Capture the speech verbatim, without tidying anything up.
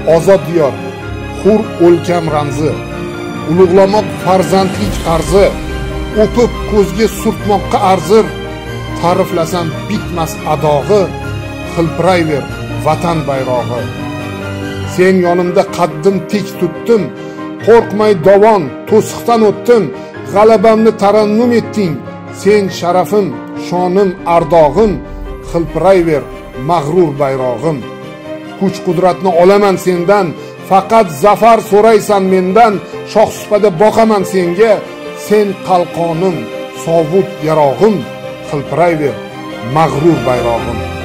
ozod diyor, hur o'lkam ramzi, ulug'lamoq farzandlik qarzi, o'pib ko'zga surtmoqqa arzir, ta'riflasam bitmas adog'i, hilpirayver vatan bayrog'i. Sen yonimda qaddim tik tutdim, qo'rqmay dovon to'siqdan o'tdim, g'alabamni tarannum etding, sen sharafim, shonim, ardog'im, hilpirayver mag'rur bayrog'im. Kuch qudratni olaman sendan, faqat zafar so'raysan mendan, shohsupada boqaman senga, sen qalqonim, sovut yarog'im, hilpirayver mag'rur bayrog'im.